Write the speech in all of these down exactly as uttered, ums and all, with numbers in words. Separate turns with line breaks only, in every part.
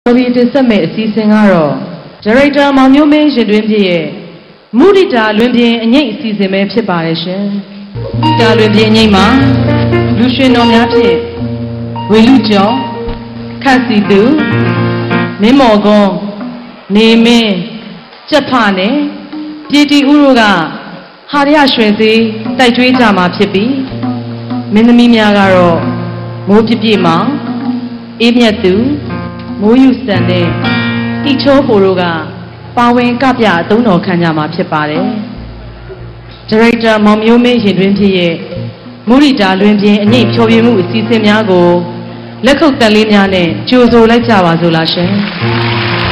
Bobby de Summit season aro. Director Mamyome Jedwimbi. Mudita Lumbi and Yate season may preparation. Dalumbi and Yama. Lucian on Yate. Wilujo. Cassie do. Nemogo. Neme. Japane. Piti Uruga. Haria Shwezi. Taitwita ma pipi. Minamimiagaro. Mopipima. Ibnyatu. Moyu Sande, Icho Furuga, Pawen Kapia, Dono Kanyama Pipare. Director Mamyome Jedwimpi, Murida Lumpi, and Nate Chovimu, Sisimiago, Lekok Daliniane, Jozo Letawa Zulashe.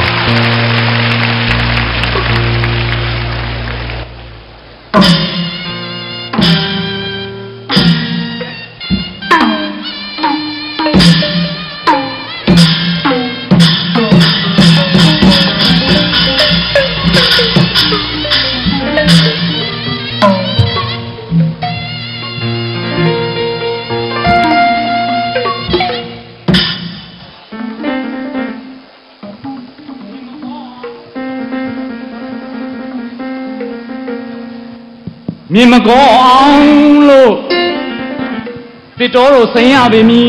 Mimagolo Pitoro Sayabe me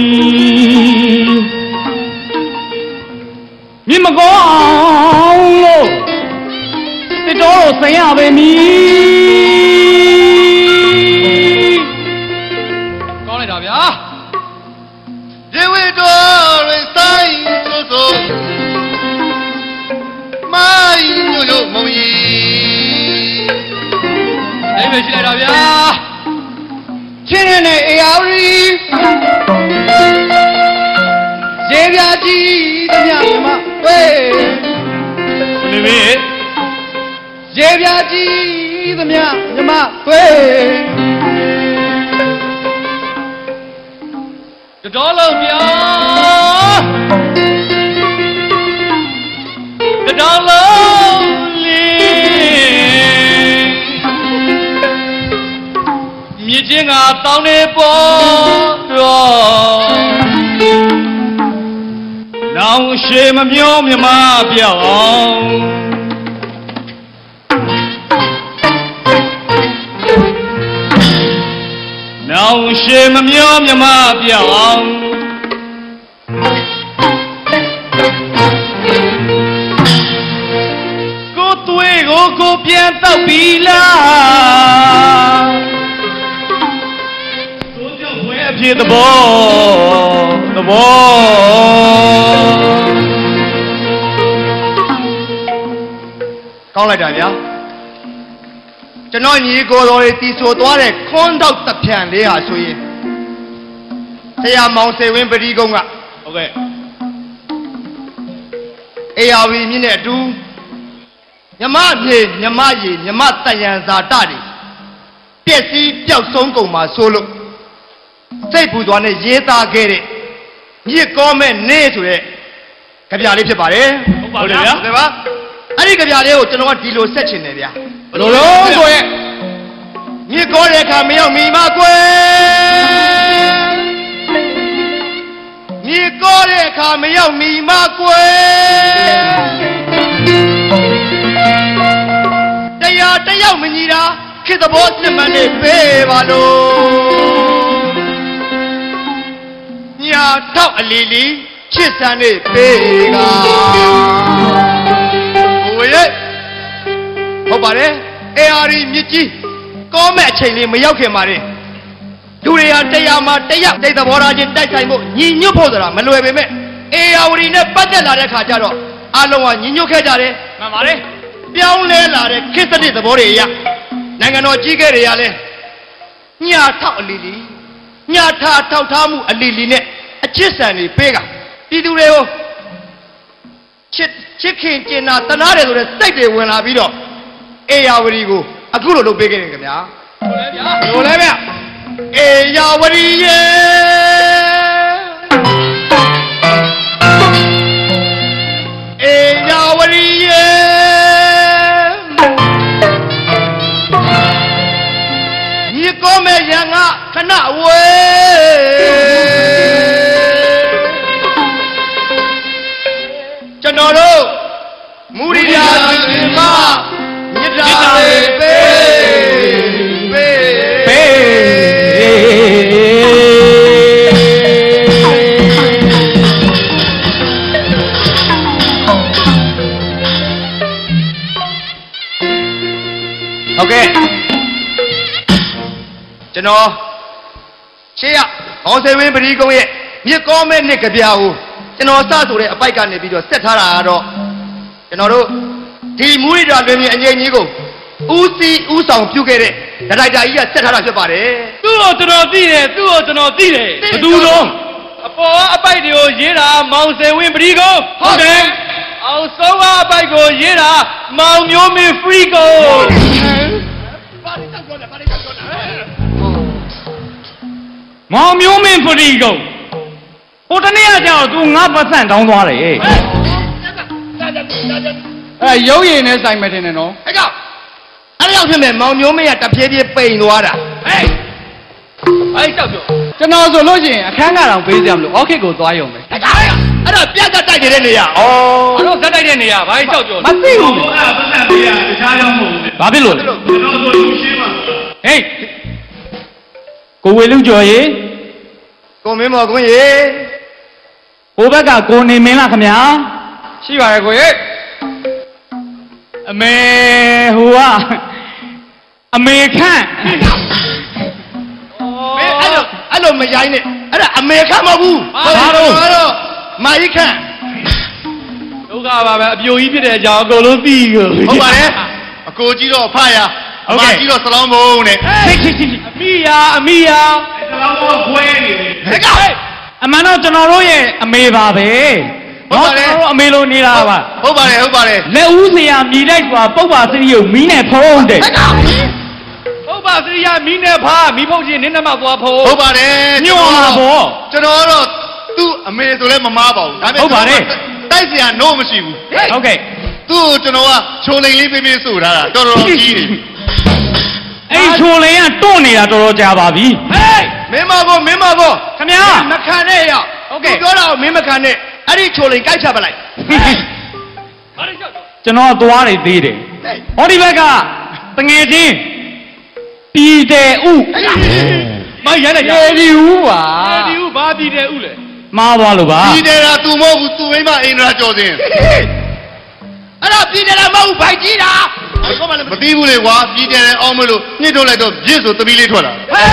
Mimagolo Pitoro Sayabe me Call it up, yeah.
They will do resign so my no no mommy. David Shiravia Chine Ari Jeviaji Yama Way Jeviaji Yama Way The dollar The dollar Meeting a town now shame of your mafia. Now shame of your mafia. Go to a go pianta villa. The ball, the ball. Call it, yeah. To know you go to this or to conduct the pian, they are so ye. They are Mount Seven Berigonga. Okay. A R V minute do Yamaji, Yamaji, Yamata Yanzatari. Pesi, Piao Songo, my solo. Say put one a yeta get it. Ye comment nay to it. Capiali Pare? I think Capialio to know what Dilo section area. Lolo, go ahead. Ye call it Camille me, Marque. Ye call it Camille me, Marque. They are the young Manila, kiss the boss and money, pay, Ya talk a lily, kiss and a pig. Oh, yeah. Oh, but eh, Ari Miki, go match him, Mayoke Mari. Do they are Tayama, Taya, they the Borajin Taimo, Nino Podra, Maluebe, eh, our in a Patella Cajaro, Aloa, Nino Cajare, Mamare, Piaule, kiss the Borea, Nangano Gigariale, Nya talk lily. Nyata tautamu a lily a chisani pega. Idureo chicken china tanare to the state when I beat up. A yawarigo, a good old beginning. Olivia, a yawari, a yawari. You come a young cannot wait. တော်တို့မူရိယာဒီမှာမြစ်တာလေးပေးပေးဟုတ်ကဲ့ကျွန်တော်ရှေ့ရအောင်စေဝင်းပရိကုံးရဲ့မြစ်ကောမဲ့နှစ်ကြပြာကိုကျွန်တော်စဆိုတဲ့အပိုက်ကနေပြီးတော့ဆက်ထားတာကတော့ကျွန်တော်တို့ဒီမူရိတာလွင်မြင်အငြိမ်ကြီးကိုဦးစီးဦးဆောင်ပြုခဲ့တဲ့ဒါရိုက်တာကြီးကဆက်ထားတာဖြစ်ပါတယ်
သူ့ကိုကျွန်တော်သိတယ်သူ့ကိုကျွန်တော်သိတယ်ဘယ်သူတော့အပေါ်အပိုက်တွေကိုရေးတာမောင်စေဝင်းပရိကုံးဟုတ်တယ်အောင်ဆုံးအပိုက်ကိုရေးတာမောင်မျိုးမင်း free go
ဘာလို့တောက်ပြောလဲဘာလို့တောက်ပြောလဲ
မောင်မျိုးမင်း free go ဟိုတနေ့ကကြောက် तू ငါးပတ်စံတောင်းသွားတယ်
အဲရုပ်ရည်နဲ့ဆိုင်မယ်တင်တယ်နော်
အဲ့ကြောက်အဲ့ကြောက်ဖြစ်မယ်မောင်မျိုးမင်းကတဖြည်းဖြည်းပိန်သွားတာဟဲ့အဲ့ကြောက်ပြော
ကျွန်တော်ဆိုလို့ရှိရင်အခန်းကတောင်ပေးစရာမလိုအောက်ခစ်ကိုသွားရုံပဲ
အဲ့ဒါအဲ့ဒါပြတ်တက်တိုက်နေတဲ့နေရာဩ
အဲ့တော့ဇက်တိုက်တဲ့နေရာဘာကြီးကြောက်ပြော
မသိဘူး
အဲ့ဒါပတ်စံပေးရတခြားကြောင့်မဟုတ်ဘူးဘာဖြစ်လို့လဲကျွန်တော်ဆိုလူရှင်းပါဟေးကိုဝေလူကျော်ရေ
ကိုမင်းမော်ကွင်းရေ
ဟိုဘက်ကကိုနေမင်းလားခင်ဗျာ
ရှိပါရဲ့ကိုရေ
အမေဟိုကအမေခန့်
မင်းအဲ့လိုအဲ့လိုမရိုင်းနဲ့အဲ့ဒါအမေခန့်မဟုတ်ဘူး
ဘာလို့
အဲ့တော့မာကြီးခန့်
ဒုက္ခပါပဲအပြိုကြီးဖြစ်တဲ့အကြောင်းအကုန်လုံးသိကို
ဟုတ်ပါတယ်အကိုကြီးတော့ဖရအမကြီးတော့စလောင်းမုံနဲ့
ဟိတ်ဟိတ်ဟိတ်အမိယာအမိယာစလောင်းမုံခွဲနေတယ်ဟဲ့ကအမှန်တော့ကျွန်တော်တို့ရဲ့အမေပါပဲ
ဟုတ်ပါတယ်
ကျွန်တော်တို့အမေလိုနေတာပါ
ဟုတ်ပါတယ်ဟုတ်ပါတယ်
လက်ဦးစရာမြည်တိုက်စွာပုပ္ပါစရိယကိုမီးနဲ့ဖုံးတယ်ပုပ္ပါစရိယမီးနဲ့ဖားမီးဖုံးချင်းနင်းနှမသွားဖုံး
ဟုတ်ပါတယ်
ညွှန်ပါဘော
ကျွန်တော်တော့သူ့အမေဆိုလဲမမားပါဘူး
ဒါပေမဲ့ဟုတ်ပါတယ်
တိုက်စရာနို့မရှိဘူး
ဟုတ်ကဲ့
သူ့ကိုကျွန်တော်ကချိုလိန်လေးပေးပေးဆိုထားတာတော်တော်ကြီးနေ
အဲ့ချိုလိန်ကတွန့်နေတာတော်တော်ကြာပါပြီ
ဟေးမင်းမကောမင်းမကော
ခင်ဗျာ
မခံနဲ့ရဟုတ်ကဲ့ပြောတာကိုမင်းမခံနဲ့အဲ့ဒီချိုလိန်ကြိုက်ချပလိုက်
ကျွန်တော်သွားနေသေးတယ်ဟောဒီဘက်ကတငယ်ချင်းပြည်တယ်ဥမရိုက်လိုက်ကြ
ပြည်တယ်ဥပါ
ပြည်တယ်ဥဘာပြည်တယ်ဥလဲမှားသွားလို့ပါ
ပြည်တယ်ကသူမဟုတ်ဘူးသူမိမအိန္ဒြာကျော်စင်အဲ့ဒါပြည်တယ်မဟုတ်ဘူးဘိုက်ကြီးတာမသိဘူးလေကွာပြည်တယ်အောင်မလို့ညှစ်ထုတ်လိုက်တော့ပြစ်ဆိုသမီးလေးထွက်လာ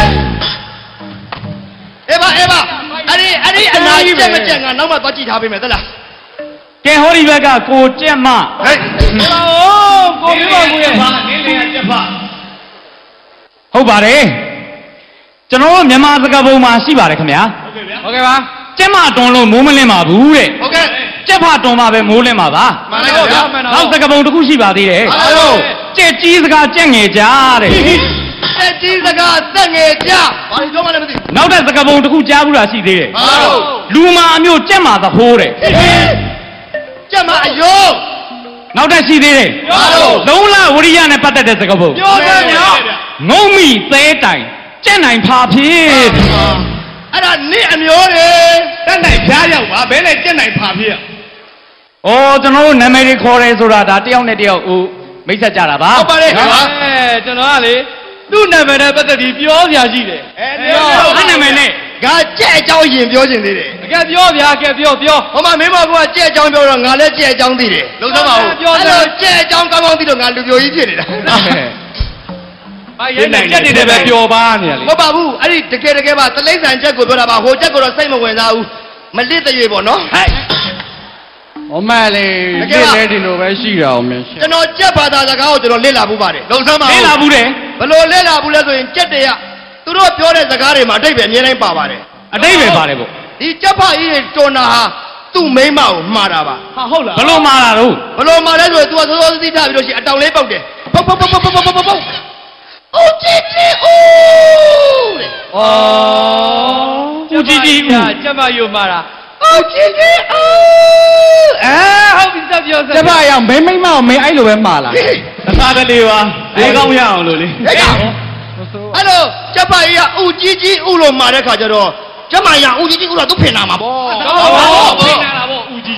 အေးပါအေးပါအဲ့ဒီအဲ့ဒီအနာကြီးပဲမကြက်ငါနောက်မှသွားကြည့်ထားပေးမယ်သလား
ကဲဟောဒီဘက်ကကိုကြက်မ
ဟဲ့
ဟောကိုမင်းမကိုရဲ့ဘာနင်းလေကြက်ဖဟုတ်ပါတယ်ကျွန်တော်တို့မြန်မာစကားပုံမှာရှိပါတယ်ခင်ဗျာ
ဟုတ်ကဲ့ဗျာဟုတ်ကဲ့ပါ
ကြက်မတွန်းလို့မိုးမလင်းပါဘူးတဲ့
ဟုတ်ကဲ့
ကြက်ဖတွန်းပါပဲမိုးလင်းပါပါ
မှန်တယ်ဗျာ
နောက်စကားပုံတစ်ခုရှိပါသေးတယ်
ဟုတ်လို့
ကြက်ကြီးစကားကြက်ငယ်ကြားတဲ့
ကြက်ကြီးစကားသက်ငယ်ကြားဘာလို့ပြောမှလည်းမသိ
နောက်တဲ့စကားပုံတစ်ခုကြားဘူးလားရှိသေးတယ်
ဘာလို့
လူမာအမျိုးကြက်မာသဖိုးတဲ့
ကြက်မာအယိုး
နောက်တဲ့ရှိသေးတယ်
ဘာလို့
လုံးလဝရိယနဲ့ပတ်သက်တဲ့စကားပုံ
ပြောတယ်ဗျာ
ငုံမိသဲတိုင်ကြက်နိုင်ဖာဖြစ်
အဲ့ဒါနင့်အမျိုးတွေတက်နိုင်ဖျားရောက်ပါဘဲနဲ့ကြက်နိုင်ဖာဖြစ်
ဩကျွန်တော်တို့နာမည်တွေခေါ်တယ်ဆိုတာဒါတယောက်နဲ့တယောက်ဟိုမိတ်ဆက်ကြတာပါ
ဟုတ်ပါတယ်
အဲကျွန်တော်ကလေသူ့နာမည်နဲ့ပတ်သက်ပြီးပြောပြရှိတယ်
အဲပြော
အဲ့နာမည်နဲ့
ငါကြက်အကြောင်းရင်ပြောချင်သေးတယ်
အကဲပြောဗျာကဲပြောပြော
ဟိုမှာမင်းမကကြက်အကြောင်းပြောတော့ငါလည်းကြက်အကြောင်းသိတယ်လုံးစမ်းပါဦး
ပြော
တယ်ကြက်အကြောင်းကောင်းကောင်းသိတော့ငါလူပြိုကြီးဖြစ်နေတာ
ဘာရဲနဲ့ကြက်နေတယ်ပဲပျော်ပါနေရလေ
မဟုတ်ပါဘူးအဲ့ဒီတကယ်တကယ်ပါတလိမ့်ဆန်ချက်ကိုပြောတာပါဟိုချက်ကိုတော့စိတ်မဝင်စားဘူးမလစ်တရွေပေါ့နော်ဟဲ့
ဟောမလေးလစ်လဲဒီလိုပဲရှိတာအောင်မင်း
ကျွန်တော်ကြက်ဘာသာစကားကိုကျွန်တော်လစ်လာဘူးပါတယ်လုံးစမ်းပါဦး
လစ်လာဘူးတယ်
ဘလို့လစ်လာဘူးလဲဆိုရင်ကြက်တရသူတို့ပြောတဲ့စကားတွေမှာအတိတ်ပဲအမြဲတမ်းပါပါတယ်
အတိတ်ပဲပါတယ်ပေါ့
ဒီကြက်ဖကြီးတွေတွန်တာဟာသူ့မိန်းမကိုမှားတာပါ
ဟာဟုတ်လားဘလို့မှားတာတော့
ဘလို့မှားလဲဆိုရင် तू ကစောစောစီးထားပြီးလို့ရှိရင်အတောင်လေးပုတ်တယ်ပုတ်ပုတ်ပုတ်ပုတ်ပုတ်ပုတ်ပုတ်အိုးကြည့်ကြည့်အိုးတဲ့
ဩဦးကြည့်ကြည့်ကကြက်မယူမှာတာ
အိုးကြည့်ကြည့်အိုး
အဲဟုတ်ပြီစပြောစ
ကြက်ဖရောက်မင်းမိန်းမကိုမင်းအဲ့လိုပဲမှားလား
အသာတလေးပါလေးကောင်းရအောင်လို့လေ
အဲ့လိုကြက်ဖကြီးကဦးကြည့်ကြည့်ဦးလို့မှာတဲ့ခါကျတော့ကျမရဦးကြီးကြီးဦးတော့သူဖင်လာမှာပေါ့
ဟုတ်ပါဘူးဖင်လာတာပေါ့ဦးကြီးကြီးဦး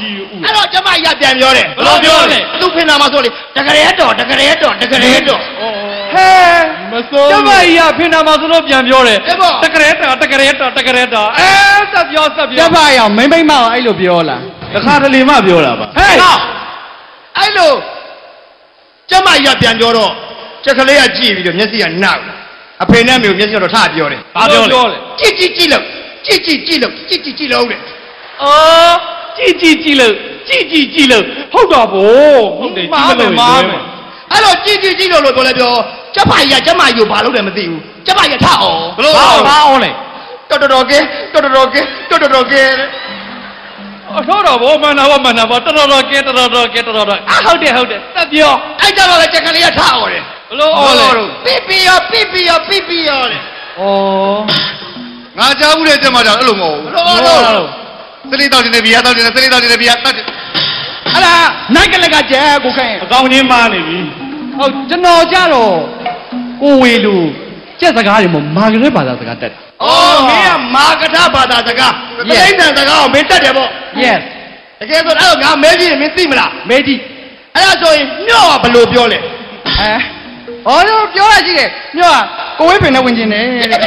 အဲ့တော့ကျမကြီးကပြန်ပြောတယ်
ဘယ်လိုပြောလဲ
သူ့ဖင်နာမှာဆိုလေတကယ်တော့တကယ်တော့တကယ်တော့
ဟဲမစိုးကျမကြီးကဖင်နာမှာဆိုလို့ပြန်ပြောတယ်
အေးပေါ့
တကယ်တော့တကယ်တော့တကယ်တော့အဲဆက်ပြောဆက်ပြော
ကျဖရောင်မိမ့်မိမ့်မအောင်အဲ့လိုပြောလား
တခါတလေမှပြောတာပါဟဲ့
အဲ့လိုကျမကြီးကပြန်ပြောတော့ချက်ကလေးကကြည့်ပြီးတော့မျက်စိကနောက်အဖေနဲ့မျိုးမျက်စိကတော့ထားပြောတယ်
ဘာပြောလဲ
ကြည့်ကြည့်ကြည့်လို့ကြည့်ကြည့်ကြည့်လို့ကြည့်ကြည့်ကြည့်လို့တဲ့
အော်ကြည့်ကြည့်ကြည့်လို့ကြည့်ကြည့်ကြည့်လို့ဟုတ်တော့ဗောဟုတ်တယ်ကြည့်လို့မားမယ်
အဲ့တော့ကြည့်ကြည့်ကြည့်လို့လို့ပြောလဲပြောကျမကြီးကကျမကြီးကိုဘာလုပ်တယ်မသိဘူးကျမကြီးကထအောင်
ဘလို့ဘာအောင်လဲ
တော်တော်ကဲတော်တော်ကဲတော်တော်ကဲ
အထောတော်ဘောမနာဘောမနာဘောတော်တော်ကဲတော်တော်ကဲတော်တော်အဟုတ်တယ်ဟုတ်တယ်တက်ပြော
အဲ့ကြတော့လေချက်ကလေးကထအောင်တယ်
ဘလို့အော်လဲ
ပြပြရောပြပြရောပြပြရောလေ
ဩ
ငါကြားဘူးတဲ့ကျမကြောင့်အဲ့လိုမဟုတ်ဘူး
တော်တော်
သလေးတောက်တင်နေဘီယာတောက်တင်နေသလေးတောက်တင်နေဘီယာတောက်တင်
အဲ့ဒါနိုင်ကလက်ကကျဲကိုခိုင်း
အကောင်းချင်းမားနေပြီ
ဟုတ်ကျွန်တော်ကြတော့ကိုဝေလူကျက်စကားတွေမမာဂရက်ဘာသာစကားတက်တယ်
အော်မင်းကမာကထဘာသာစကားတိဋ္ဌံစကားကိုမင်းတက်တယ်ပေါ့
yes
တကယ်ဆိုအဲ့တော့ငါမဲကြီးမင်းသိမလား
မေဒီ
အဲ့ဒါဆိုရင်ညော့ကဘယ်လိုပြောလဲ
အဲဟောတော့ပြောရရှိတယ်ညော့ကိုဝေးပင်နဲ့ဝင်ကျင်တယ်တဲ့
အဲ့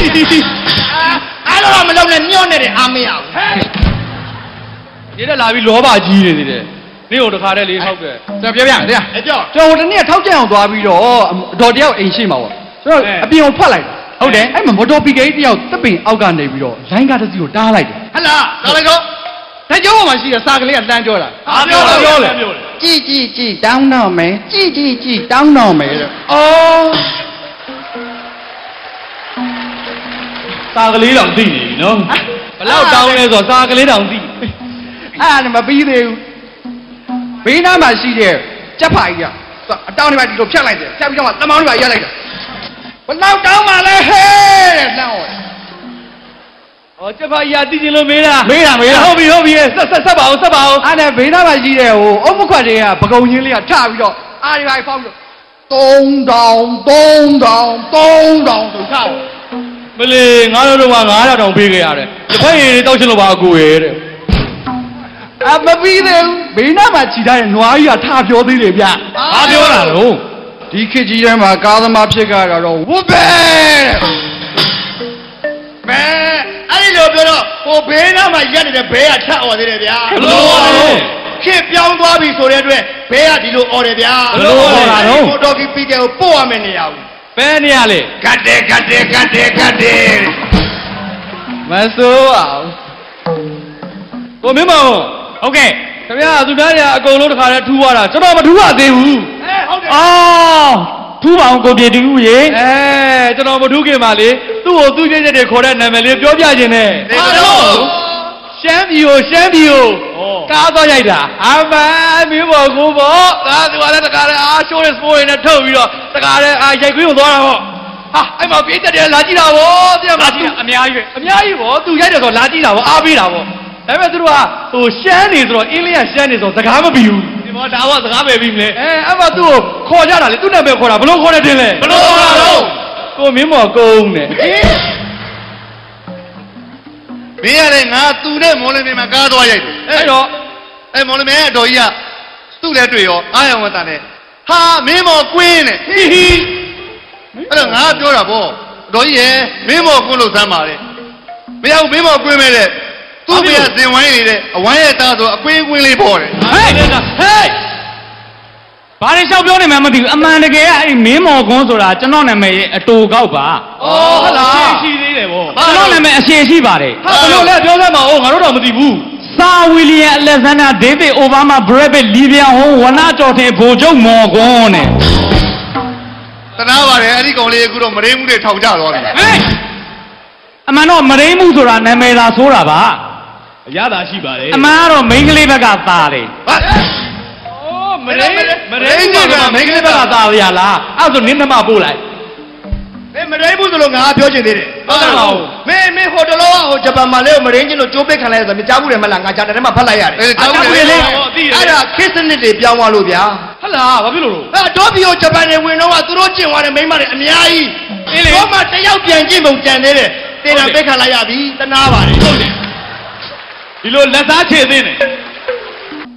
တော့မလုံးနဲ့ညော့နဲ့တယ်အာမရဘူး
ဒီတက်လာပြီးလောဘကြီးနေသေးတယ်နေ့ဟိုတခါတည်းလေးဟုတ်တယ်
ကျွန်တော်ပြောပြမယ်တရား
အဲ့ကြောင့်
ကျွန်တော်တနေ့ထောက်ကြအောင်သွားပြီးတော့အတော်တယောက်အိမ်ရှိမှာပေါ့ကျွန်တော်အပြင်ကိုထွက်လိုက်ဟုတ်တယ်အဲ့မှာမော်တော်ပီကိတယောက်တပ်ပင်အောက်ကနေပြီးတော့လိုင်းကားတစ်စီးကိုတားလိုက်တယ်
ဟလာ
ဒါလိုက်တော့
ဒါကြောင့်မှရှိတဲ့စာကလေးကတန်းပြောတာ
ဘာပြောလဲပြောလဲ
ကြည်ကြည်ကြည်တောင်းတော့မယ်ကြည်ကြည်ကြည်တောင်းတော့မယ်တဲ့
အော်စာကလေးတောင်သိနေပြီနော်ဘလောက်တောင်းလဲဆိုစာကလေးတောင်သိ
အဲ့ဒါမပြီးသေးဘူးဘေးနားမှာရှိတဲ့ကြက်ဖာကြီးကအတောင်းနေပါဒီလိုဖြတ်လိုက်တယ်ဖြတ်ပြီးတော့တမောင်းနေပါရက်လိုက်တာဘလောက်တောင်းမှလဲဟဲ့တဲ့နှောင်း
ဩကျဖာကြီးကသိချင်လို့မေးတာ
မေးတာမေးတာ
ဟုတ်ပြီဟုတ်ပြီဆက်ဆက်ဆက်ပါအောင်ဆက်ပါအောင်
အဲ့ဒါဘေးနားမှာရှိတဲ့ဟိုအုတ်မခွက်တွေကပကုံချင်းလေးကထပြီးတော့အားဒီပါဖောက်ပြီးတော့သုံးတောင်သုံးတောင်သုံးတောင်ဆိုချတယ်
မလေးငါတို့တော့ငါးထောင်တောင်ပေးခဲ့ရတယ်တစ်ဖက်ရည်တောက်ချင်လို့ပါအကူရဲ့တဲ့
အမပြီးသေးဘူးဘေးနားမှာခြိထားတဲ့နွားကြီးကထပြောသေးတယ်ဗျ
ဘာပြောတာတော့
ဒီခေတ်ကြီးထဲမှာကားသမားဖြစ်ကြတော့ဝုတ်ပဲတဲ့
ဘဲအဲ့ဒီလိုပြောတော့ဟိုဘေးနားမှာရက်နေတဲ့ဘဲကထအော်သေးတယ်ဗျာ
ဘလို့ပါလဲ
ခေတ်ပြောင်းသွားပြီဆိုတဲ့အတွက်ဘဲကဒီလိုအော်တယ်ဗျာ
ဘလို့အော်တာတော့
ဟိုတော်ကီပီတယ်ကိုပို့ရမယ်နေရဘူး
ဘယ်နေရလဲ
ကတ်တယ်ကတ်တယ်ကတ်တယ်ကတ်တယ်
မစိုးအောင်
ကိုမင်းမောင်ဟုတ်ကဲ့ခင်ဗျာသူသားတွေကအကုန်လုံးတစ်ခါတည်းထူသွားတာကျွန်တော်မထူရသေးဘူး
အဲဟုတ်တယ်
အော်ထူပါအောင်ကိုပြေတူရေအဲကျွန်တော်မထူခင်ပါလေသူ့ကိုသူ့ပြည့်ချက်တွေခေါ်တဲ့နာမည်လေးပြောပြခြင်းနဲ့
ဘာလို့
ရှမ်းပြည်ကိုရှမ်းပြည်ကိုကားသွားရိုက်တာအမမင်းဘောကိုဘောဒါသူကလည်းတခါတည်းအားရှိုးတဲ့စပိုးတွေနဲ့ထုတ်ပြီးတော့တခါတည်းအားရိုက်ခွင်းကိုသွားတာပေါ့ဟာအဲ့မှာပြည့်ချက်တွေလာကြည့်တာဗောတရားမကြည့်အများကြီးပဲအများကြီးဗောသူရိုက်တယ်ဆိုလာကြည့်တာဗောအားပေးတာဗောဒါပေမဲ့သူတို့ကဟိုရှမ်းနေဆိုတော့အင်းလေးကရှမ်းနေဆိုတော့စကားမပြီးဘူးဒီမောဒါကစကားပဲပြီးမလဲအဲအဲ့မှာသူ့ကိုခေါ်ကြတာလေသူ့နာမည်ခေါ်တာဘလို့ခေါ်တယ်တင်လဲ
ဘလို့ခေါ်တာတော့
ကိုမင်းမော်ကုန်းနဲ့
မင်းရတယ်ငါသူနဲ့မော်လမြိုင်မှာကားသွားရိုက်တယ်
အဲ့တော့
အဲ့မော်လမြိုင်အတော်ကြီးကသူ့လည်းတွေ့ရောအားရဝတ်တာနဲ့ဟာမင်းမော်ကွင်းနဲ့
ဟီဟီ
အဲ့တော့ငါပြောတာဗောအတော်ကြီးရဲ့မင်းမော်ကွင်းလို့သမ်းပါလေမရဘူးမင်းမော်ကွင်းမဲ့တဲ့သူ့ပြဇင်ဝိုင်းနေတဲ့အဝိုင်းရဲ့သားဆိုအကွင်းကွင်းလေးပေါ်တယ်
ဟဲ့ဟေးဘာတွေလျှောက်ပြောနေမှမသိဘူးအမှန်တကယ်ကအဲ့မင်းမော်ကွန်းဆိုတာကျွန်တော်နာမည်ရဲ့အတူကောက်ပါဩဟုတ်လားရှိသေးတယ်ဗောကျွန်တော်နာမည်အရှည်ရှိပါတယ်ဟာဘယ်လိုလဲပြောစမ်းပါဦးငါတို့တော့မသိဘူးစာဝီလီယံအလက်ဇန်ဒါဒေးဗစ်အိုဘားမားဘရက်ဗစ်လီဗီယံဟွန်ဝနာတော်ထင်ဗိုလ်ချုပ်မော်ကွန်းနဲ့
တနာပါတယ်အဲ့ဒီကောင်လေးအခုတော့မရင်းမှုတွေထောင်ကြသွားပြီ
ဟေးအမှန်တော့မရင်းမှုဆိုတာနာမည်သာဆိုးတာပါအရသာရှိပါတယ်အမှန်ကတော့မိန်းကလေးဘက်ကသာတယ်
ဟာ
မရင်းမရင်းကမိန်းကလေးဘက်ကသာရလားအဲ့ဆိုနင်းနှမပို့လိုက်
မင်းမရိဘူးဆိုလို့ငါပြောချင်သေးတယ်
ဟုတ်တယ်ဟုတ်
မင်းမင်းဟိုတလောကဟိုဂျပန်မှာလေမရင်းချင်းလို့ကြိုးပိတ်ခံလိုက်ရဆိုမကြားဘူးတယ်မလားငါကြားတယ်ထဲမှာဖတ်လိုက်ရတယ်
အေးကြားဘူးလေ
အဲ့ဒါခေတ်စနစ်တွေပြောင်းသွားလို့ဗျာ
ဟလားဘာဖြစ်လို့လို့
အဲ့တော့ဘီကိုဂျပန်တွေဝင်တော့ကသူတို့ကျင့်သွားတဲ့မိန်းမတွေအများကြီးတော့မှတယောက်ပြန်ကျင့်ပုံကြံသေးတယ်တေတာပိတ်ခံလိုက်ရပြီတနာပါတယ်
ဟုတ်တယ်ဒီလိုလက်စားခြေသိနေ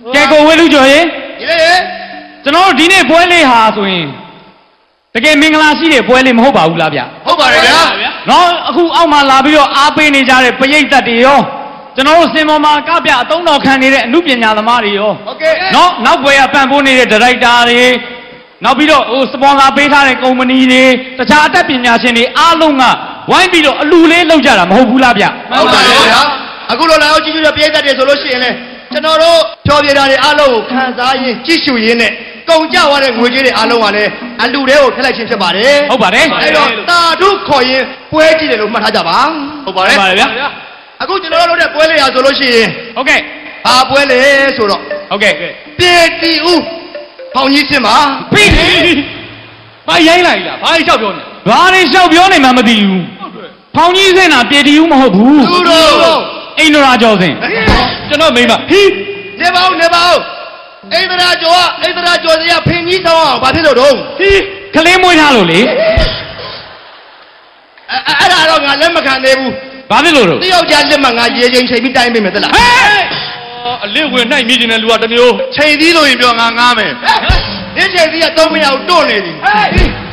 ကဲကိုဝဲလူကျော်ရေ
ဒီလေ
ကျွန်တော်တို့ဒီနေ့ပွဲလေးဟာဆိုရင်တကယ်မင်္ဂလာရှိတဲ့ပွဲလေးမဟုတ်ပါဘူးလားဗျ
ဟုတ်ပါတယ်ဗျာ
နော်အခုအောက်မှာလာပြီးတော့အားပေးနေကြတဲ့ပရိသတ်တွေရောကျွန်တော်တို့စင်ပေါ်မှာကပြအသုံးတော်ခံနေတဲ့အမှုပညာသမားတွေရော
ဟုတ်ကဲ့
နော်နောက်ပွဲကပံ့ပိုးနေတဲ့ဒါရိုက်တာတွေနောက်ပြီးတော့ဟိုစပွန်ဆာပေးထားတဲ့ကုမ္ပဏီတွေတခြားအတတ်ပညာရှင်တွေအားလုံးကဝိုင်းပြီးတော့အလူလေးလောက်ကြတာမဟုတ်ဘူးလားဗျ
ဟုတ်ပါတယ်ဗျာအခုလိုလာအောင်ကြည့်ကြတဲ့ပြည်သက်တွေဆိုလို့ရှိရင်လေကျွန်တော်တို့ဖြောပြတာတွေအားလုံးကိုခံစားရင်းကြည့်ရှုရင်းနဲ့ကုန်ကြသွားတဲ့ငွေကြေးတွေအားလုံးကလည်းအလူတွေကိုထည့်လိုက်ခြင်းဖြစ်ပါတယ်
ဟုတ်ပါတယ်
အဲ့တော့တာထုခေါ်ရင်ပွဲကြည့်တယ်လို့မှတ်ထားကြပါ
ဟုတ်ပါတယ်
ဟုတ်ပါတယ်ဗျာ
အခုကျွန်တော်တို့လုပ်တဲ့ပွဲလေးရာဆိုလို့ရှိရင်
ဟုတ်ကဲ့
ဘာပွဲလဲဆိုတော့
ဟုတ်ကဲ့
ပြေတီဦးဖောင်ကြီးချင်းပါ
ပြီးဘာရိုင်းလိုက်လားဘာလျှောက်ပြောနေဘာတွေလျှောက်ပြောနေမှမသိဘူးဖောင်ကြီးစင်တာပြေတီဦးမဟုတ်ဘူး
သူတို့
အိန္ဒရာကျော်စင်ကျွန်တော်မိမဟီး
နေပါဦးနေပါဦးအိန္ဒရာကျော်ကအိန္ဒရာကျော်စရာဖင်ကြီးတောင်းအောင်ဘာဖြစ်လို့တော့
ဟီးကလေးမွေးထားလို့လေ
အဲ့ဒါတော့ငါလက်မခံသေးဘူး
ဘာဖြစ်လို့တော့
တယောက်ကြားလက်မငါရေချိန်ချိန်ပြီးတိုင်းပေးမယ်သလား
ဟဲ့အလစ်ဝင်နိုင်မြည်နေတဲ့လူကတမျိုး
ချိန်သီးလို့ရင်ပြောငါငားမယ်
ဒီချိန်ကြီးကသုံးမရအောင်တွန့်နေပြီ
ဟဲ့ဘာ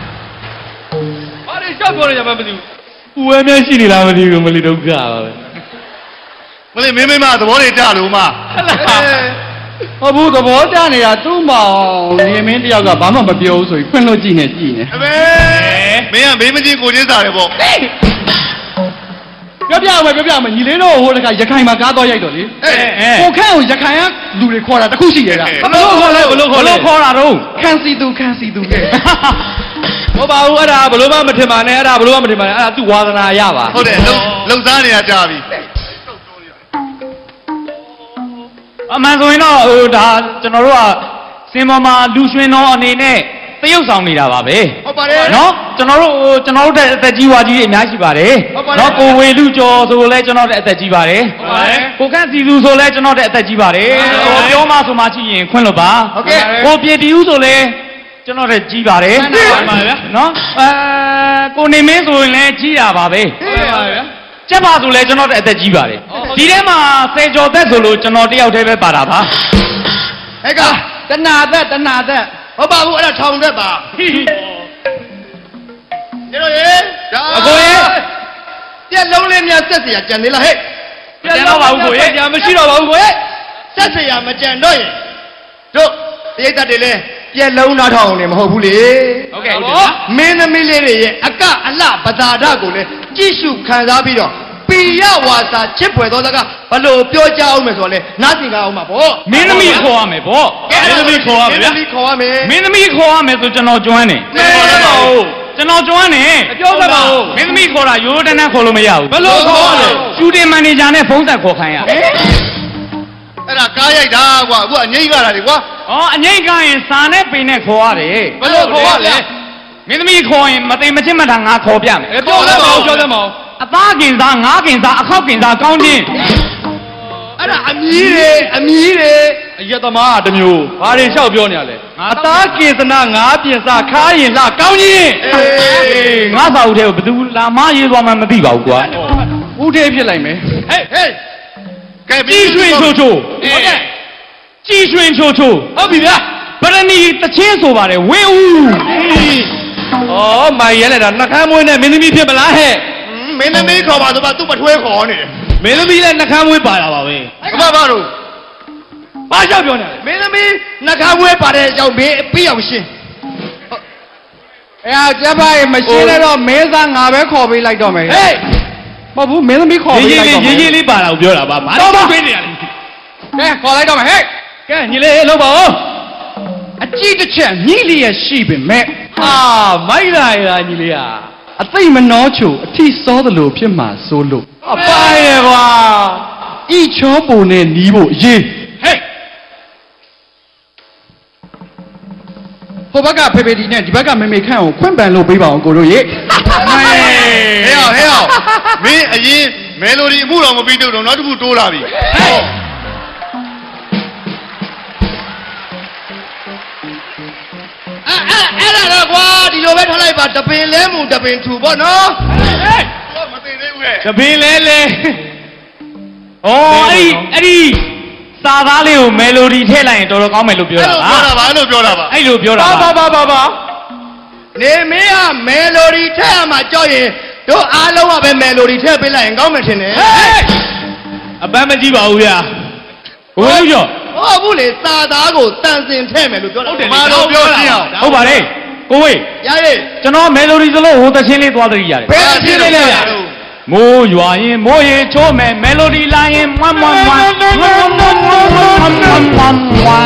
တွေလျှောက်ပြောနေကြမှမသိဘူးဦးဝဲမြရှိနေလားမသိဘူးမလီဒုက္ခပါပဲ
မလေးမင်းမင်းမသဘောတွေကြလို့မ
ဟုတ်ဘူးသဘောကျနေတာသူ့မောင်နေမင်းတယောက်ကဘာမှမပြောဘူးဆိုပြီးဖွင့်လို့ကြည့်နေကြည့်နေ
အမေမင်းကမင်းမချင်းကိုချင်းစားတယ်ပေါ့
ပြောပြမယ်ပြောပြမယ်ညီလေးတို့ဟိုတခါရခိုင်မှာကားတော့ရိုက်တော့လေ
အဲအဲ
ကိုခန့်ကိုရခိုင်ကလူတွေခေါ်တာတခုရှိတယ်လား
ဘလို့ခေါ်လဲဘလို့ခေါ်လဲခေါ်တာတော့
ခန့်စီသူခန့်စီသူကဲ
ဟောပါဘူးအဲ့ဒါဘလို့မှမထင်ပါနဲ့အဲ့ဒါဘလို့မှမထင်ပါနဲ့အဲ့ဒါသူ့ဝါသနာရပါ
ဟုတ်တယ်လုံလုံစားနေတာကြာပြီ
အမှန်ဆိုရင်တော့ဟိုဒါကျွန်တော်တို့ကစင်ပေါ်မှာလူရွှင်တော်အနေနဲ့သရုပ်ဆောင်နေတာပါပဲ
ဟုတ်ပါတယ်
နော်ကျွန်တော်တို့ဟိုကျွန်တော်တို့တဲ့အသက်ကြီးဝါကြီးတွေအများရှိပါတယ်နော်ကိုဝေလူကျော်ဆိုလဲကျွန်တော်တဲ့အသက်ကြီးပါတယ်ကိုခန့်စီသူဆိုလဲကျွန်တော်တဲ့အသက်ကြီးပါတယ်ဟိုပြောမှဆိုမှရှိရင်ခွင့်လို့ပါ
ဟုတ်ကဲ့
ကိုပြေတီဦးဆိုလဲကျွန်တော်တဲ့ကြီးပါတယ်နော်အဲကိုနေမင်းဆိုရင်လည်းကြီးတာပါပဲကျက်ပါဆိုလဲကျွန်တော်တဲ့အသက်ကြီးပါတယ်ဒီထဲမှာဆယ်ကျော်သက်ဆိုလို့ကျွန်တော်တယောက်တည်းပဲပါတာပါ
ဟဲ့က
တနာသက်တနာသက်
ဟုတ်ပါဘူးအဲ့ဒါထောင်သက်ပါနေတော့ရေ
အကိုရေ
ပြက်လုံးလေးများဆက်เสียကြံသေးလားဟဲ့
ပြန်တော့ပါဘူးကိုရေပြန်မရှိတော့ပါဘူးကိုရေ
ဆက်เสียမကြံတော့ရင်တို့တရိတ်တ်တွေလဲပြက်လုံးနားထောင်အောင်လည်းမဟုတ်ဘူးလေ
ဟုတ်ကဲ့
မင်းသမီးလေးတွေရဲ့အကအလှပဇာဒကိုလည်းကြည့်ရှုခံစားပြီးတော့ပီယဝါစာချစ်ဖွယ်သောစကားဘလို့ပြောကြအောင်မယ်ဆိုတော့လေနားသင်ကြအောင်ပါဗော
မင်းသမီးခေါ်ရမယ်ဗောမင်းသမီးခေါ်ရမယ်
မင်းသမီးခေါ်ရမယ်
မင်းသမီးခေါ်ရမယ်ဆိုကျွန်တော်ကျွမ်းနေကျွန်တော်ကျွမ်းနေပြောတတ်ပါဦးမင်းသမီးခေါ်တာရိုးတန်းတန်းခေါ်လို့မရဘူးဘယ်လိုခေါ်ရလဲရှူတင်မန်နေဂျာနဲ့ဖုန်းဆက်ခေါ်ခိုင်းရ
အဲ့ဒါကားရိုက်တာကွာအခုအငိမ့်လာတာလေကွာ
ဩအငိမ့်ကရင်စာနဲ့ပင်နဲ့ခေါ်ရတယ်
ဘယ်လိုခေါ်ရလဲ
မင်းသမီးခေါ်ရင်မသိမချင်းမတာငါခေါ်ပြမယ်
ပြောလည်းမအောင်ပြောလည်းမအောင်
အသားကင်စားငါးကင်စားအခောက်ကင်စားကောင်းချင်း
အဲ့ဒါအမီးတွေအမီးတွေ
အယက်သမားကတစ်မျိုးဘာတွေလျှောက်ပြောနေရလဲအသားကင်စနာငါးပြင်စားခါးရင်လားကောင်းချင်း
အေး
ငါစာအုပ်ထဲကိုဘယ်သူလာမရေးသွားမှမသိပါဘူးကွာ
ဦးသေးဖြစ်လိုက်မယ်
ဟဲ့
ဟေး
ကဲ
ကြီးရွှင်ချိုချိုဟုတ်ကဲ့ကြီးရွှင်ချိုချိုဟုတ်ပြီဗျာဗရဏီတချင်းဆိုပါတယ်ဝင်းဦးဩမိုင်ရဲလိုက်တာနှကမ်းမွေးနဲ့မင်းသမီးဖြစ်မလားဟဲ့
မင်းသမီးခေါ်ပါဆိုပါသူ့ပထွေးခေါ်နေတယ်
မင်းသမီးလည်းနှကမ်းမွေးပါတာပါပဲ
အမဘာလို့
ဘာကြောက်ပြောနေလဲ
မင်းသမီးနှခါမွေးပါတဲ့အကြောင်းမင်းပြီးအောင်ရှင်း
အဲကျက်ပါရဲ့မရှင်းလဲတော့မင်းသားငါပဲခေါ်ပေးလိုက်တော့မယ်
ဟေး
မဟုတ်ဘူးမင်းသမီးခေါ်
ရေး
ပေး
ရေး
လိုက်
လေး
တော့မယ်
ရေးရေးလေးပါတာကိုပြောတာပါဘာလို့ပြေးနေရလဲ
ကဲခေါ်လိုက်တော့မယ်ဟဲ့
ကဲညီလေးလှုပ်ပါဦး
အကြည့်တစ်ချက်မြည်လျက်ရှိပေမဲ့
ဟာမိုက်လာရညီလေးอ่ะ
အသိမနှောချိုအထီစောသလိုဖြစ်မှာစိုးလို့
အပိုင်းရကွာ
ဤချောပုံနဲ့နီးဖို့အရေး
ဟေး
ဟိုဘက်ကဖေဖေဒီနဲ့ဒီဘက်ကမေမေခန့်ကိုခွင့်ပန်လို့ပေးပါအောင်ကိုတို့ရေ
ဟဲ့အောင်ဟဲ့အောင်မင်းအရင်မဲလိုဒီအမှုတော်မပြီးတော့နောက်တစ်ခုတိုးလာပြီ
ဟေး
အဲ့အဲ့အဲ့ဒါတော့ကွာဒီလိုပဲထားလိုက်ပါတပင်လဲမှုတပင်ထူပေါ့နော်
ဟေး
တော့မသိသေးဘူးလေ
တပင်းလဲလဲဩအဲ့ဒီအဲ့ဒီစာသားလေးကိုမယ်လိုဒီထည့်လိုက်ရင်တော်တော်ကောင်းမယ်လို့ပြော
အဲ့
တာ
လိုပြောတာပါအဲ့လိုပြောတာပါ
အဲ့လိုပြောတာ
ပါ
ပါ
ပါပါပါနေမင်းကမယ်လိုဒီထည့်ရမှာကြောက်ရင်တို့အားလုံးကပဲမယ်လိုဒီထည့်ပေးလိုက်ရင်ကောင်းမယ်ထင်တယ်
အပန်းမကြည့်ပါဘူးဗျာဘယ်လိုပြော
ဟုတ်ဘူးလေစာသားကိုတန်စင်ထည့်မယ်လို့ပြောတာ
မလို့ပြောရှင်းအောင်
ဟုတ်ပါတယ်ကိုဝေး
ရရဲ့
ကျွန်တော်မယ်လိုဒီစလို့ဟိုတချင်းလေးသွားသတိရတယ်
ဘယ်အချင်းလေးလဲဗျာ
မိုးရွာရင်မိုးရေချိုးမယ်မယ်လိုဒီလာရင်မွမ်မွမ်မွမ်မွမ်မွမ်မွမ်မွမ်မွမ်မွမ်မွမ်မွမ်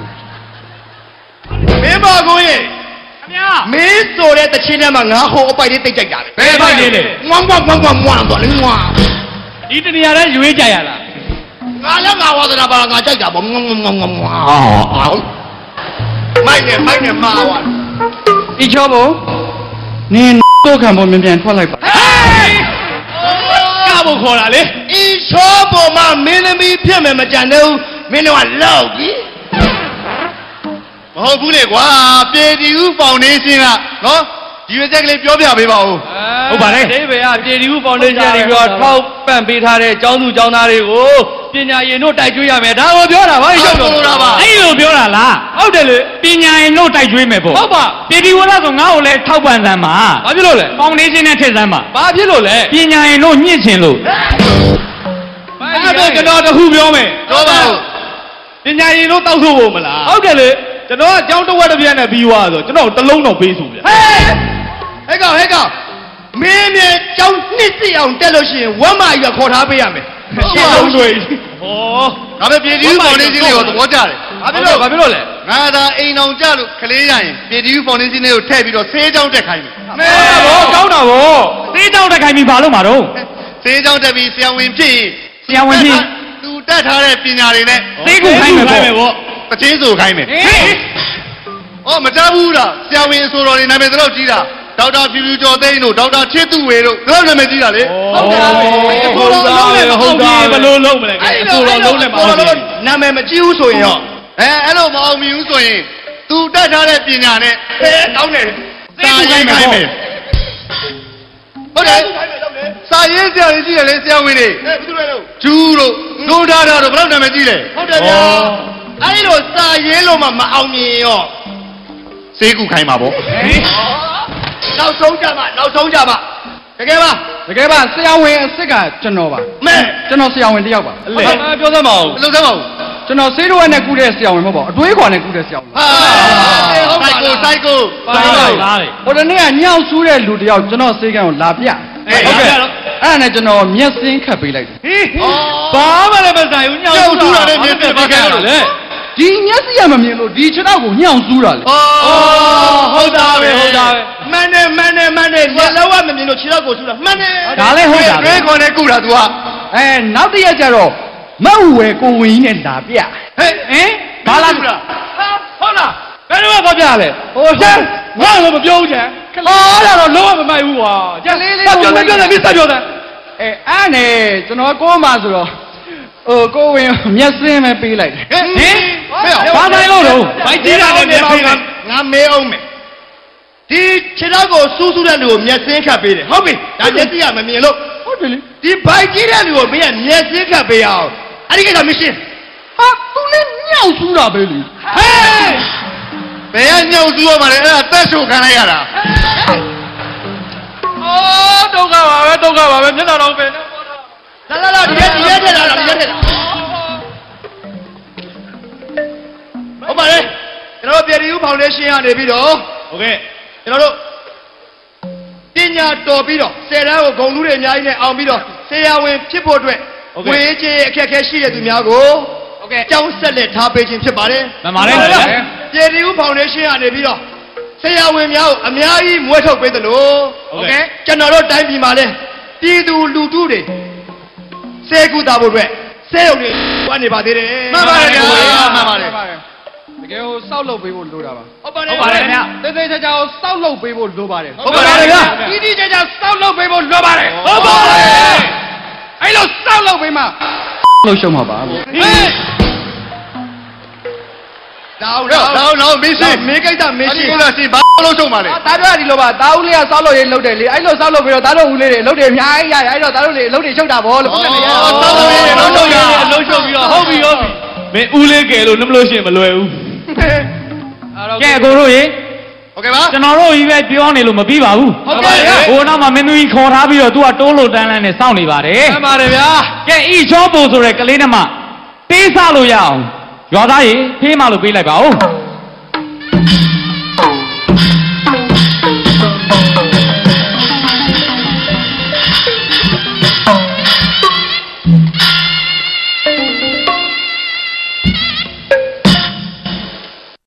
မင်းမကိုရဲ့
ခင်ဗျာ
မင်းဆိုတဲ့တချင်းထဲမှာငါဟိုအပိုက်လေးတိတ်ကြိုက်တာ
ဘယ်ပိုက်လေးလဲ
ငွမ်ငွမ်ငွမ်ငွမ်ငွမ်တော့လေငွမ်
ဒီတနေရာထဲရွေးကြရလား
ငါလည်းငါဝါသနာပါငါကြိုက်တာပေါ့ငွမ်ငွမ်ငွမ်ငွမ်ငွမ်မိုက်နေမိုက်နေမှာဝါ
ဒီချောဘနင်းတော့ခံပေါ်မြန်မြန်ထွက်လိုက်ပါ
ကဖို့ခေါ်တာလေ
အီချောပေါ်မှာမင်းသမီးဖြစ်မယ်မကြံသေးဘူးမင်းတို့ကလောက်ပြီ
မဟုတ်ဘူးလေကွာပြည်တီဦးဖောင်ဒေးရှင်းကနော်ဒီရွေးချက်ကလေးပြောပြပေးပါဦး
ဟုတ်ပါတယ်
ဒိဗေယပြည်တီဦးဖောင်ဒေးရှင်းနေပြီးတော့ထောက်ပံ့ပေးထားတဲ့ကျောင်းသူကျောင်းသားတွေကိုပညာရည်တို့တိုက်ကျွေးရမယ်ဒါကိုပြောတာဗောရုပ်တော်တာပါ
အဲ့လိုပြောတာလား
ဟုတ်တယ်လေ
ပညာရင်တို့တိုက်ကျွေးမယ်ပေါ့
ဟုတ်ပါ
ပြည်ဒီဝရဆိုငါ့ကိုလည်းထောက်ပံ့စမ်းပါ
ဘာဖြစ်လို့လဲ
ဖောင်ဒေးရှင်းနဲ့ထည့်စမ်းပါ
ဘာဖြစ်လို့လဲ
ပညာရင်တို့ညှင့်ချင်လို့
အဲ့ဒါကျွန်တော်တခုပြောမယ်
ပြောပါဦး
ပညာရည်တို့တောက်ဆိုဖို့မလားဟုတ်တယ်လေကျွန်တော်ကကျောင်းတစ်ဝက်တစ်ပြက်နဲ့ပြီးသွားဆိုကျွန်တော်တစ်လုံးတော့ပေးဆိုဗျာ
ဟဲ့ဟဲ့ကောင်ဟဲ့ကောင်မင်းမြေကြောင်းနှစ်စီအောင်တက်လို့ရှိရင်ဝမ်းမကြီးကခေါ်ထားပေးရမယ်ရှင်းလုံးတွေ
ဟော
ဒါပေမဲ့ပြည်တီဦးဖောင်ဒေးရှင်းလေးကိုသဘောကျတယ်
ဘာဖြစ်လို့ဘာဖြစ်လို့လဲ
ငါသာအိမ်အောင်ကြလို့ကလေးရရင်ပြည်တီဦးဖောင်ဒေးရှင်းလေးကိုထည့်ပြီးတော့ဆေးကြောင်းတက်ခိုင်းမယ်
မဲဘောကောင်းတာဗော
သေးကြောင်တက်ခိုင်းပြီးဘာလို့မှာတော့
ဆေးကြောင်းတက်ပြီးဆရာဝန်ဖြစ်ရင်
ဆရာဝန်ကြီး
သူတက်ထားတဲ့ပညာတွေနဲ့
သေးကူခိုင်းမယ်ပေါ့
တချင်းဆိုခိုင်းမယ်
ဟေး
။အော်မတတ်ဘူးလားဆရာဝန်ဆိုတော်နေနာမည်တော့ကြီးတာဒေါက်တာဖြူဖြူကျော်သိန်းတို့ဒေါက်တာချစ်သူဝေတို့တို့နာမည်ကြီးတာလေ
ဟုတ်တယ်ဟုတ်တယ်ဟုတ်တယ်ဘယ်လိုလုပ်မလဲ
အဲ့
အ
ဒါ
ဆိုတော်လုံးနဲ့မအောင်ဘူး
နာမည်မကြည့်ဘူးဆိုရင်ရော
အဲအဲ့လိုမအောင်မြင်ဘူးဆိုရင်သူတက်ထားတဲ့ပညာနဲ့
ဟဲ့ကောင်းတယ်
စာရေးခိုင်းမယ်ဟုတ်တယ်စာရေးဆရာကြီးကြီးတယ်လေဆရာဝန်တွေ
ဟဲ့ဘယ်သူလဲလို့
ဂျူးတို့ဒိုးဒါတာတို့ဘယ်လောက်နာမည်ကြီးလဲ
ဟုတ်တယ်ဗျာအဲ့လိုစာရေးလို့မှမအောင်မြင်ရော
စေးကူခိုင်းပါဗော
နောက်ဆုံးကြပါနောက်ဆုံးကြပါတကယ်ပါ
တကယ်ပါဆရာဝန်အစ်စ်ကကျွန်တော်ပါ
မဲ
ကျွန်တော်ဆရာဝန်တစ်ယောက်ပါ
လေပြောသမောင်
ဘယ်လိုသမ်းပါဦး
ကျွန်တော်ဆေးတော့နဲ့ကူတဲ့ဆရာဝန်မဟုတ်ပါဘူးအတွေးခွာနဲ့ကူတဲ့ဆရာဝန်ပါ
ဟာဟုတ်ပါ
စိုက်ကို
လား
စိုက်ကို
ပါလိုက်ပါလေ
ဟိုတနေ့ကညောင်ဆူးတဲ့လူတစ်ယောက်ကျွန်တော်ဆေးကန်းကိုလာပြ
ဟုတ်ကဲ့
အဲ့ဒါနဲ့ကျွန်တော်မျက်စင်းခတ်ပေးလိုက်တယ်
ဟေး
ဘာမှလည်းမဆိုင်ဘူးညောင်ထူတာနဲ့မြင်ပြပါခဲ့လို့လေ
ဒီမျက်စိကမမြင်လို့ဒီခြေထောက်ကိုညောင်ဆူးတာလေ
ဩ
ဟုတ်တာပဲဟုတ်တာပဲ
မှန်တယ်မှန်တယ်မှန်တယ်လက်လောကမမြင်လို့ခြေထောက်ကိုဆူတာမှန်တယ်
ဒါလည်းဟုတ်တာ
တွဲခေါ်နေကူတာ तू က
အဲနောက်တစ်ရက်ကျတော့မဟုတ်ဝဲကိုဝင်ကြီးနဲ့လာပြ
ဟဲ့
ဟင်ဘာလာ
ဟုတ်လားဘယ်တော့မှပြလဲဟိုကျန်ငါလည်းမပြောဘူးကျန်အော်ဒါတော့လုံးဝမမိုက်ဘူးကွာကျန်လေးလေးပြောတယ်ပြောတယ်မိစပြောတယ်
အဲအဲ့နဲ့ကျွန်တော်ကိုမဆိုတော့ဟိုကိုဝင်မျက်စင်းပဲပေးလိုက်တယ်
ဟင်ဘာတိုင်းလို့တော့ဘိုက်ကြီးတာနဲ့မျက်စိက
ငါမေးအောင်မယ်ဒီခြေထောက်ကိုစူးစူးတဲ့လူကိုမျက်စင်းခတ်ပေးတယ်ဟုတ်ပြီဒါမျက်စိကမမြင်လို့
ဟုတ်တယ်လေ
ဒီဘိုက်ကြီးတဲ့လူကိုမင်းကမျက်စင်းခတ်ပေးအောင်အဲ့ဒီကိစ္စမရှင်း
ဟာသူလည်းညောင်ဆူးတာပဲလေ
ဟဲ့
ဘယ်ကညှောက်သူ့ရမှာလဲအဲ့ဒါတက်ရှုခံလိုက်ရတာ
အော်ဒုက္ခပါပဲဒုက္ခပါပဲမျက်နှာတော့ပဲနော်
လာလာလာဒီရက်ဒီရက်ထက်လာလာဒီရက်ထက်လာဟုတ်ပါလေကျွန်တော်တို့ပြည်သူဖောင်ဒေးရှင်းကနေပြီးတော့
ဟုတ်ကဲ့
ကျွန်တော်တို့ပညာတော်ပြီးတော့ဆယ်တန်းကိုဂုံလူတွေအများကြီးနဲ့အောင်ပြီးတော့ဆရာဝန်ဖြစ်ဖို့အတွက်ဝေးကြီးအခက်အခဲရှိတဲ့သူများကိုဟုတ်ကဲ့ကျောင်းဆက်လက်ထားပေးခြင်းဖြစ်ပါတယ်
မှန်ပါတယ်
ပြည်သူဖောင်ဒေးရှင်းကနေပြီးတော့ဆရာဝန်များကိုအများကြီးမွေးထုတ်ပေးသလိုဟုတ်ကဲ့ကျွန်တော်တို့တိုင်းပြည်မှာလဲပြည်သူလူထုတွေစေကူတာဖို့အတွက်စေရုံတွေဝါနေပါသေးတယ်
မှန်ပါတယ်ဗျာမှန်ပါတယ်
တကယ်ဟိုစောက်လုပ်ပေးဖို့လိုတာပါ
ဟုတ်ပါတယ်
ဟုတ်ပါတယ်ခင်ဗျ
တေးသေးချာချာကိုစောက်လုပ်ပေးဖို့လိုပါတယ်
ဟုတ်ပါတယ်ဗျာ
တီးတီးချာချာစောက်လုပ်ပေးဖို့လိုပါတယ်
ဟုတ်ပါတယ်
အဲ့လိုစောက်လုပ်ပေးမှလှုပ်ရှုံးမှာပါလို့
ဟေးတောင်းတောင်း
တော့တော့မင်းရှိ
မေကိစ္စမေ
မရှိ
ရှိ
ဘူးလားရှင်ဘာလို့ဆုံးပါလဲ
ဒါတို့ကဒီလိုပါတာဦးလေးကစောက်လုပ်ရေးလုပ်တယ်လေအဲ့လိုစောက်လုပ်ပြီးတော့ဒါတို့ဦးလေးတွေလုပ်တယ်အများကြီးရတယ်အဲ့တော့ဒါတို့လေလုပ်တယ်ချုပ်တာဗောလို့
ဩ
ဟုတ်တယ်လေ
စောက်လို့ရလုံးလုံးရ
အလုံးချုပ်ပြီးတော့ဟုတ်ပြီဟုတ်ပြီ
မင်းဦးလေးကယ်လို့နှမလို့ရှိရင်မလွယ်ဘူး
ကဲကိုတို့ရေ
โอเคပါ
ကျွန်တော်တို့ကြီးပဲပြောနေလို့မပြီးပါဘူး
ဟုတ်ကဲ့
ဟိုနောက်မှာမင်းသမီးခေါ်ထားပြီးတော့ तू ကတိုးလို့တန်းလန်းနဲ့စောင့်နေပါတယ်
မှန်ပါတယ်ဗျာ
ကဲဤချောပုံဆိုတဲ့ကလေးနှမတေးစားလို့ရအောင်ရွာသားရေဖေးမလို့ပေးလိုက်ပါဦး